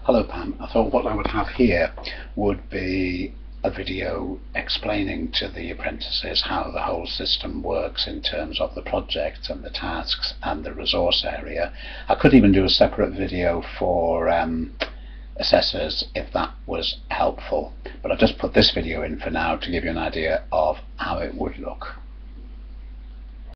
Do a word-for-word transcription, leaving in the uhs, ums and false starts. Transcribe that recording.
Hello Pam, I thought what I would have here would be a video explaining to the apprentices how the whole system works in terms of the project and the tasks and the resource area. I could even do a separate video for um, assessors if that was helpful, but I've just put this video in for now to give you an idea of how it would look.